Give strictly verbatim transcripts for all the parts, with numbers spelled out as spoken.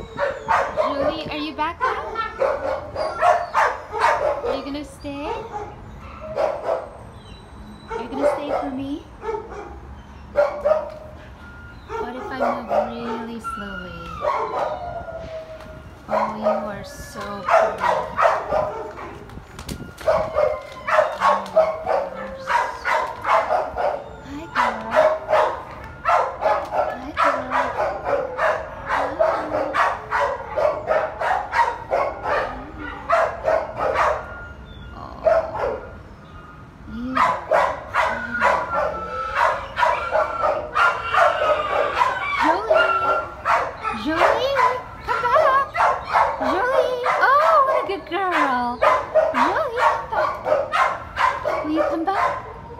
Julie, are you back now? Are you gonna stay? Are you gonna stay for me? What if I move really slowly? Oh, you are so pretty. Julie, come back! Julie! Oh, what a good girl! Julie, come back! Will you come back?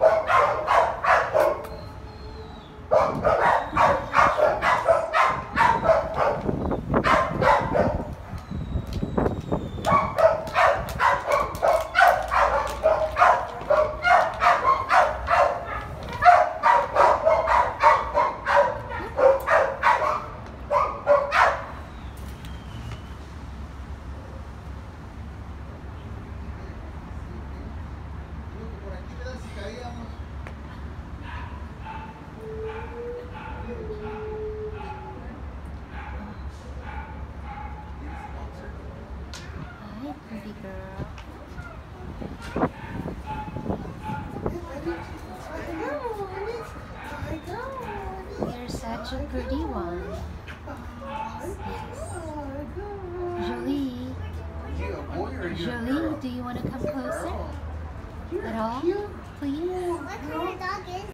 Hi, pretty girl. You're such a pretty one. Yes. Jolie. Jolie, do you want to come closer? At all? Please?